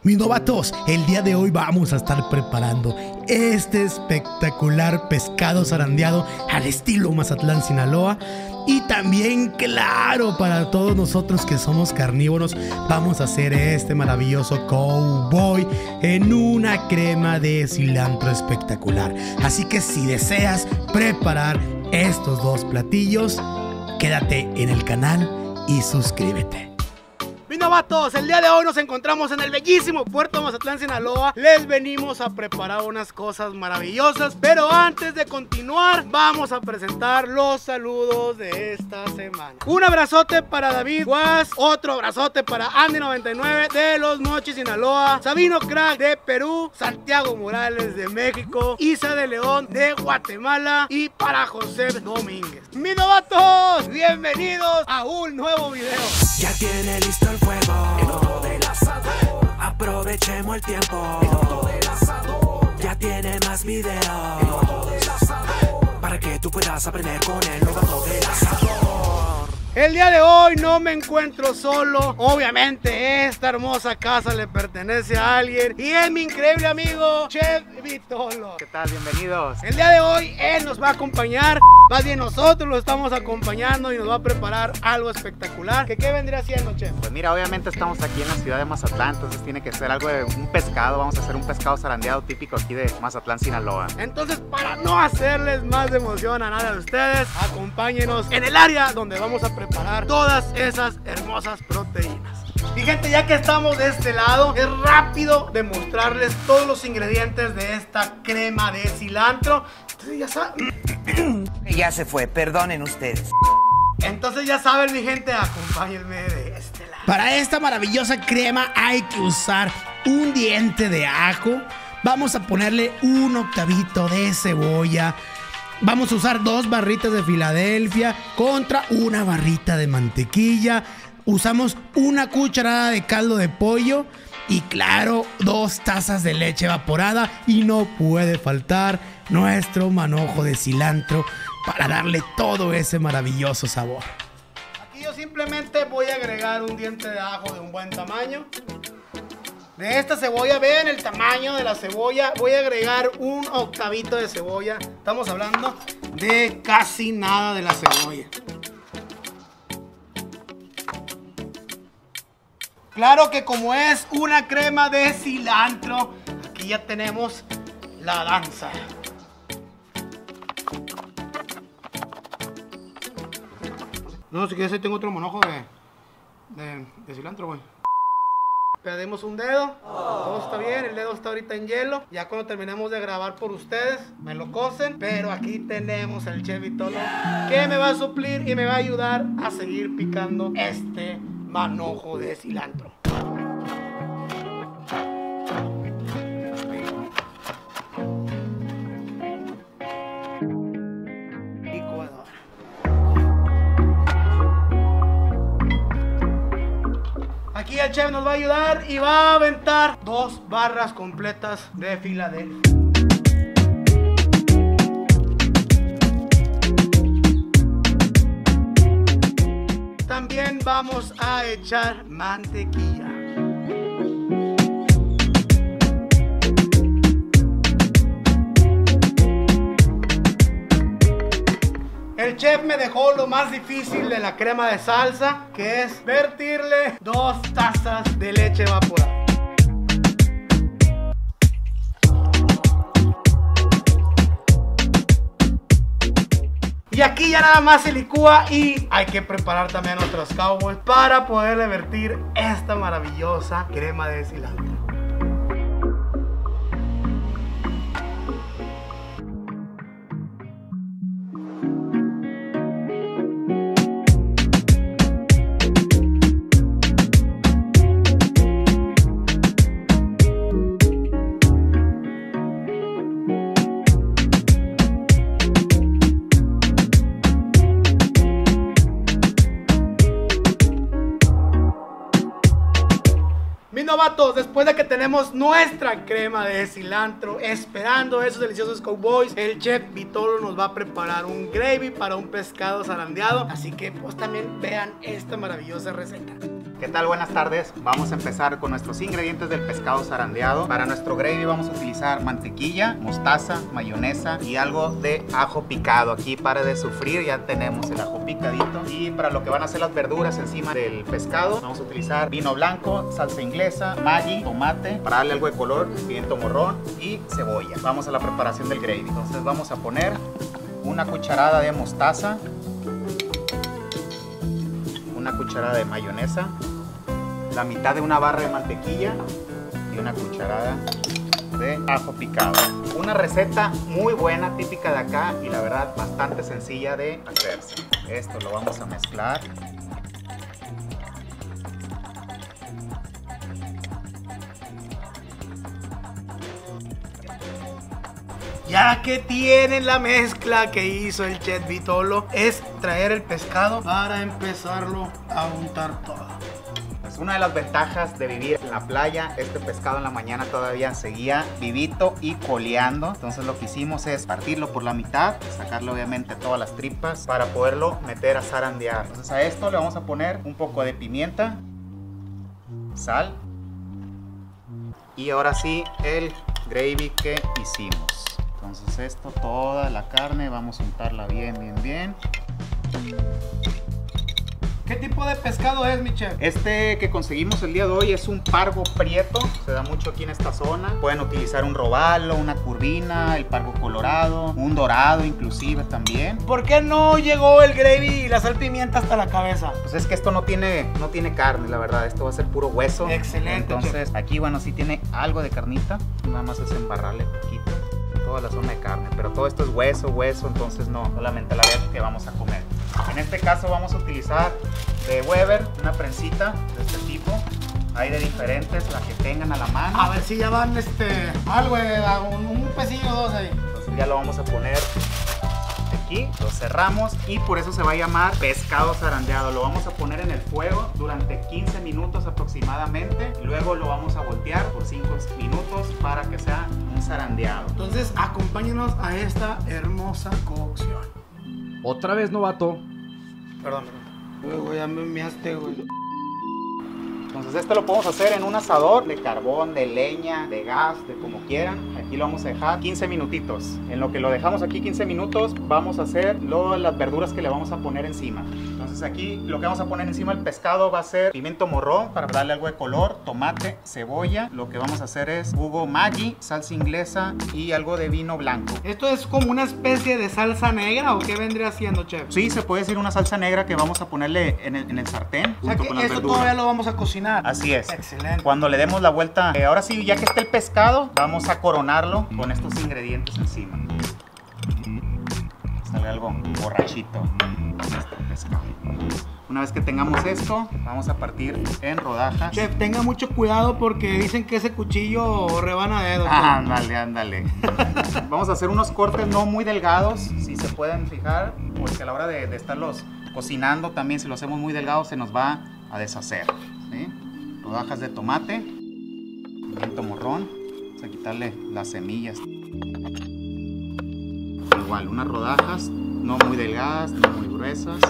Mis novatos, el día de hoy vamos a estar preparando este espectacular pescado zarandeado al estilo Mazatlán, Sinaloa. Y también, claro, para todos nosotros que somos carnívoros, vamos a hacer este maravilloso cowboy en una crema de cilantro espectacular. Así que si deseas preparar estos dos platillos, quédate en el canal y suscríbete. Mis novatos, el día de hoy nos encontramos en el bellísimo puerto de Mazatlán, Sinaloa. Les venimos a preparar unas cosas maravillosas, pero antes de continuar vamos a presentar los saludos de esta semana. Un abrazote para David Guas, otro abrazote para Andy99 de Los Mochis, Sinaloa, Sabino Crack de Perú, Santiago Morales de México, Isa de León de Guatemala y para José Domínguez. Mis novatos, bienvenidos a un nuevo video. Ya tiene listo el fuego, el horno del asador. Aprovechemos el tiempo, el horno del asador. Ya tiene más videos, el horno del asador, para que tú puedas aprender con el horno del asador. El día de hoy no me encuentro solo. Obviamente esta hermosa casa le pertenece a alguien y es mi increíble amigo Chef Vitolo. ¿Qué tal? Bienvenidos. El día de hoy él nos va a acompañar, más bien nosotros lo estamos acompañando y nos va a preparar algo espectacular. ¿Qué vendría siendo, Chef? Pues mira, obviamente estamos aquí en la ciudad de Mazatlán, entonces tiene que ser algo de un pescado. Vamos a hacer un pescado zarandeado típico aquí de Mazatlán, Sinaloa. Entonces, para no hacerles más de emoción a nada de ustedes, acompáñenos en el área donde vamos a preparar todas esas hermosas proteínas. Y gente, ya que estamos de este lado, es rápido demostrarles todos los ingredientes de esta crema de cilantro. Entonces ya saben. Ya se fue, perdonen ustedes. Entonces ya saben, mi gente, acompáñenme de este lado. Para esta maravillosa crema hay que usar un diente de ajo. Vamos a ponerle un octavito de cebolla. Vamos a usar 2 barritas de Filadelfia contra una barrita de mantequilla. Usamos una cucharada de caldo de pollo y claro, 2 tazas de leche evaporada. Y no puede faltar nuestro manojo de cilantro para darle todo ese maravilloso sabor. Aquí yo simplemente voy a agregar un diente de ajo de un buen tamaño. De esta cebolla, vean el tamaño de la cebolla. Voy a agregar un octavito de cebolla. Estamos hablando de casi nada de la cebolla. Claro que como es una crema de cilantro, aquí ya tenemos la danza. No, si quieres ahí tengo otro manojo de cilantro, güey. Perdimos un dedo, todo está bien, el dedo está ahorita en hielo. Ya cuando terminemos de grabar por ustedes, me lo cosen. Pero aquí tenemos al Chef Vitolo, que me va a suplir y me va a ayudar a seguir picando este manojo de cilantro. Aquí el chef nos va a ayudar y va a aventar 2 barras completas de Filadelfia. También vamos a echar mantequilla. El chef me dejó lo más difícil de la crema de salsa, que es vertirle 2 tazas de leche evaporada. Y aquí ya nada más se licúa y hay que preparar también nuestros cowboys para poderle vertir esta maravillosa crema de cilantro. Mis novatos, después de que tenemos nuestra crema de cilantro esperando esos deliciosos cowboys, el chef Vitolo nos va a preparar un gravy para un pescado zarandeado. Así que pues también vean esta maravillosa receta. ¿Qué tal? Buenas tardes. Vamos a empezar con nuestros ingredientes del pescado zarandeado. Para nuestro gravy vamos a utilizar mantequilla, mostaza, mayonesa y algo de ajo picado. Aquí para de sofrir ya tenemos el ajo picadito. Y para lo que van a ser las verduras encima del pescado, vamos a utilizar vino blanco, salsa inglesa, Maggi, tomate, para darle algo de color, pimiento morrón y cebolla. Vamos a la preparación del gravy. Entonces vamos a poner una cucharada de mostaza, una cucharada de mayonesa, la mitad de una barra de mantequilla y una cucharada de ajo picado. Una receta muy buena, típica de acá y la verdad bastante sencilla de hacerse. Esto lo vamos a mezclar. Ya que tienen la mezcla que hizo el chef Vitolo, es traer el pescado para empezarlo a untar todo. Pues una de las ventajas de vivir en la playa, este pescado en la mañana todavía seguía vivito y coleando. Entonces lo que hicimos es partirlo por la mitad, sacarle obviamente todas las tripas para poderlo meter a zarandear. Entonces a esto le vamos a poner un poco de pimienta, sal y ahora sí el gravy que hicimos. Entonces esto, toda la carne, vamos a untarla bien. ¿Qué tipo de pescado es, mi chef? Este que conseguimos el día de hoy es un pargo prieto, se da mucho aquí en esta zona. Pueden utilizar un robalo, una curvina, el pargo colorado, un dorado inclusive también. ¿Por qué no llegó el gravy y la sal pimienta hasta la cabeza? Pues es que esto no tiene carne, la verdad, esto va a ser puro hueso. Excelente. Entonces chef. Aquí, bueno, sí tiene algo de carnita, nada más es embarrarle poquito toda la zona de carne, pero todo esto es hueso, entonces no, solamente la vez que vamos a comer. En este caso vamos a utilizar de Weber, una prensita de este tipo. Hay de diferentes, la que tengan a la mano. A ver si ya van algo, un pesillo o dos ahí. Entonces ya lo vamos a poner aquí, lo cerramos y por eso se va a llamar pescado zarandeado. Lo vamos a poner en el fuego durante 15 minutos aproximadamente. Luego lo vamos a voltear por 5 minutos para que sea un zarandeado. Entonces acompáñenos a esta hermosa cocción. Otra vez, novato. Perdón. Güey, ya me miaste, güey. Entonces esto lo podemos hacer en un asador de carbón, de leña, de gas, de como quieran. Aquí lo vamos a dejar 15 minutitos. En lo que lo dejamos aquí 15 minutos, vamos a hacer las verduras que le vamos a poner encima. Entonces aquí lo que vamos a poner encima del pescado va a ser pimiento morrón para darle algo de color, tomate, cebolla. Lo que vamos a hacer es jugo Maggi, salsa inglesa y algo de vino blanco. ¿Esto es como una especie de salsa negra o qué vendría siendo, chef? Sí, se puede decir una salsa negra que vamos a ponerle en el sartén O sea junto que con las eso verduras. todavía lo vamos a cocinar. Así es. Excelente. Cuando le demos la vuelta, ahora sí, ya que esté el pescado, vamos a coronarlo con estos ingredientes encima. Sale algo borrachito este pescado. Una vez que tengamos esto, vamos a partir en rodajas. Chef, tenga mucho cuidado porque dicen que ese cuchillo rebana dedos. Ándale. Vamos a hacer unos cortes no muy delgados, si se pueden fijar, porque a la hora de estarlos cocinando también, si lo hacemos muy delgado, se nos va a deshacer. ¿Sí? Rodajas de tomate, pimiento morrón, vamos a quitarle las semillas. Igual, unas rodajas no muy delgadas, no muy gruesas.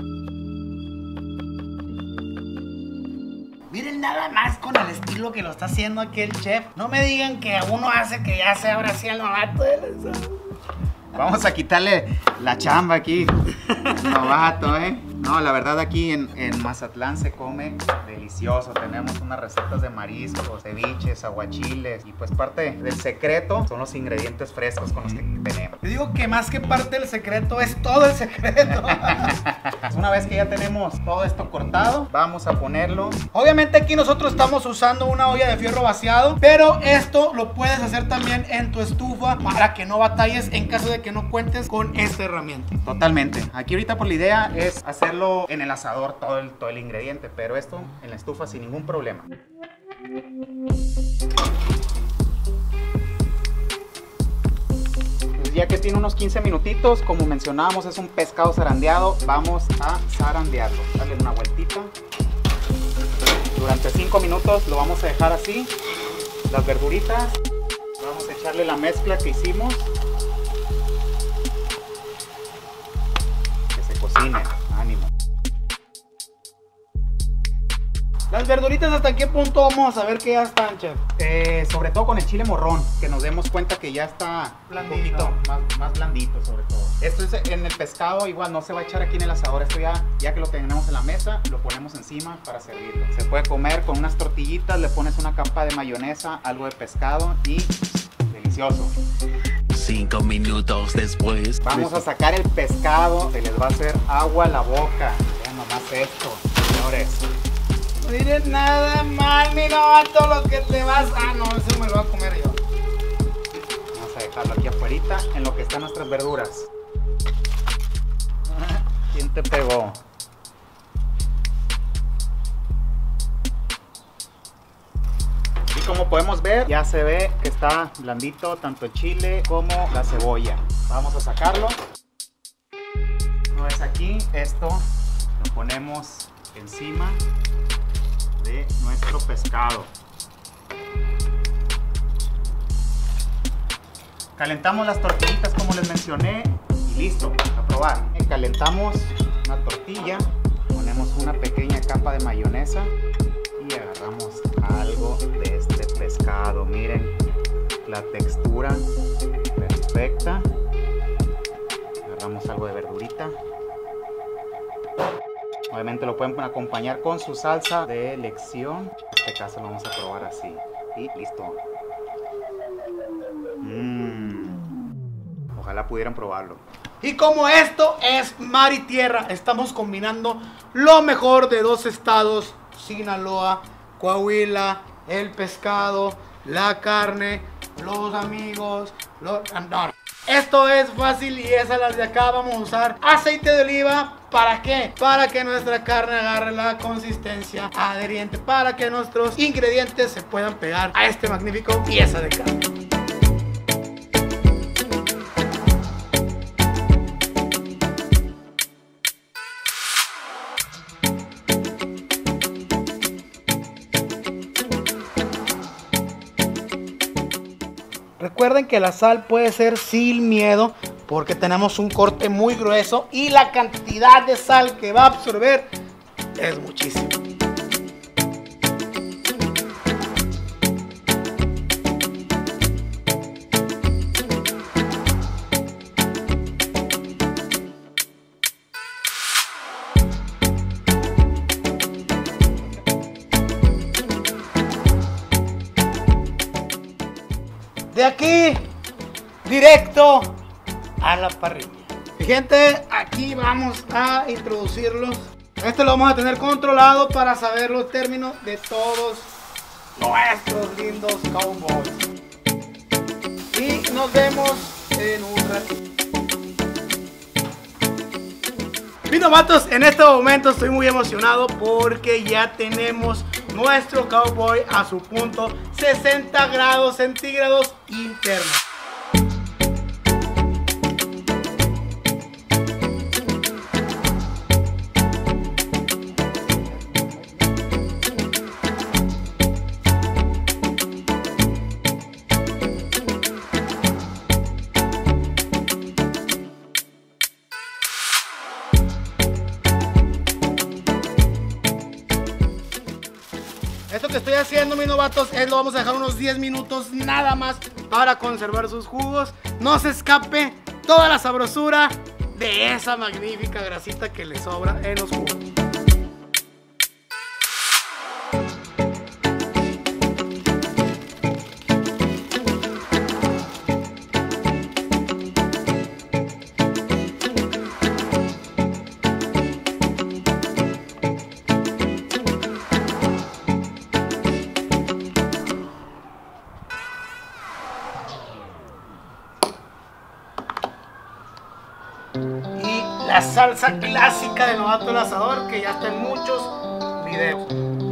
Miren nada más con el estilo que lo está haciendo aquí el chef. No me digan que uno hace que ya sea ahora sí el novato de la sal. Vamos a quitarle la chamba aquí, novato, ¿eh? No, la verdad aquí en Mazatlán se come delicioso. Tenemos unas recetas de mariscos, ceviches, aguachiles. Y pues parte del secreto son los ingredientes frescos con los que tenemos. Te digo que más que parte del secreto, es todo el secreto. Una vez que ya tenemos todo esto cortado, vamos a ponerlo. Obviamente aquí nosotros estamos usando una olla de fierro vaciado, pero esto lo puedes hacer también en tu estufa para que no batalles en caso de que no cuentes con esta herramienta. Totalmente. Aquí ahorita por la idea es hacerlo en el asador todo el ingrediente, pero esto en la estufa sin ningún problema. Pues ya que tiene unos 15 minutitos, como mencionábamos es un pescado zarandeado, vamos a zarandearlo. Darle una vueltita. Durante 5 minutos lo vamos a dejar así. Las verduritas. Vamos a echarle la mezcla que hicimos. Que se cocine. Ánimo. Las verduritas, ¿hasta qué punto vamos a saber que ya están, chef? Sobre todo con el chile morrón, que nos demos cuenta que ya está Blandito. un poquito más blandito, sobre todo. Esto es en el pescado, igual no se va a echar aquí en el asador. Esto ya que lo tenemos en la mesa, lo ponemos encima para servirlo. Se puede comer con unas tortillitas, le pones una capa de mayonesa, algo de pescado y delicioso. 5 minutos después. Vamos a sacar el pescado, se les va a hacer agua a la boca. Vean nomás esto, señores. No diré nada mal, mi novato, lo que te vas. Ah, no, eso me lo voy a comer yo. Vamos a dejarlo aquí afuera en lo que están nuestras verduras. ¿Quién te pegó? Y como podemos ver, ya se ve que está blandito tanto el chile como la cebolla. Vamos a sacarlo. Una vez aquí, esto lo ponemos encima de nuestro pescado. Calentamos las tortillitas como les mencioné y listo, a probar. Calentamos una tortilla, ponemos una pequeña capa de mayonesa y agarramos algo de este pescado. Miren la textura perfecta. Agarramos algo de verdurita. Obviamente lo pueden acompañar con su salsa de elección. En este caso lo vamos a probar así. Y listo. Ojalá pudieran probarlo. Y como esto es mar y tierra, estamos combinando lo mejor de dos estados: Sinaloa, Coahuila, el pescado, la carne, los amigos, no. Esto es fácil y es a las de acá. Vamos a usar aceite de oliva. ¿Para qué? Para que nuestra carne agarre la consistencia adherente, para que nuestros ingredientes se puedan pegar a este magnífico pieza de carne. Recuerden que la sal puede ser sin miedo porque tenemos un corte muy grueso y la cantidad de sal que va a absorber es muchísima. De aquí, directo a la parrilla. Mi gente, aquí vamos a introducirlos. Esto lo vamos a tener controlado para saber los términos de todos nuestros lindos cowboys. Y nos vemos en un ratito. Mis novatos, en este momento estoy muy emocionado porque ya tenemos nuestro cowboy a su punto 60 grados centígrados internos. Esto que estoy haciendo, mis novatos, es lo vamos a dejar unos 10 minutos nada más para conservar sus jugos. No se escape toda la sabrosura de esa magnífica grasita que le sobra en los jugos. Y la salsa clásica de Novato el Asador, que ya está en muchos videos.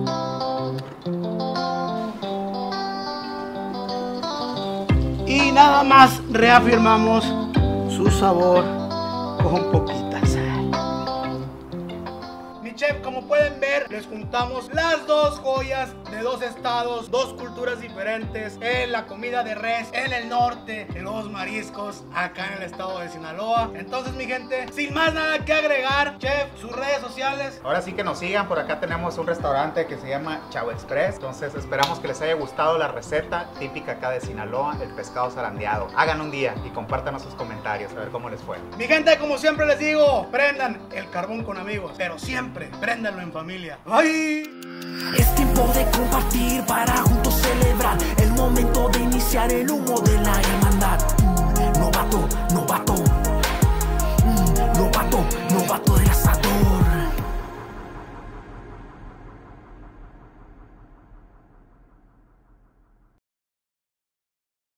Y nada más reafirmamos su sabor con poquita sal. Mi chef, como pueden ver, les juntamos las dos joyas de de dos estados, dos culturas diferentes, en la comida de res en el norte, en los mariscos acá en el estado de Sinaloa. Entonces, mi gente, sin más nada que agregar, chef, sus redes sociales. Ahora sí que nos sigan, por acá tenemos un restaurante que se llama Chavo Express. Entonces esperamos que les haya gustado la receta típica acá de Sinaloa, el pescado zarandeado. Hagan un día y compártanos sus comentarios a ver cómo les fue. Mi gente, como siempre les digo, prendan el carbón con amigos, pero siempre préndanlo en familia. Bye. Es tiempo de compartir para juntos celebrar el momento de iniciar el humo de la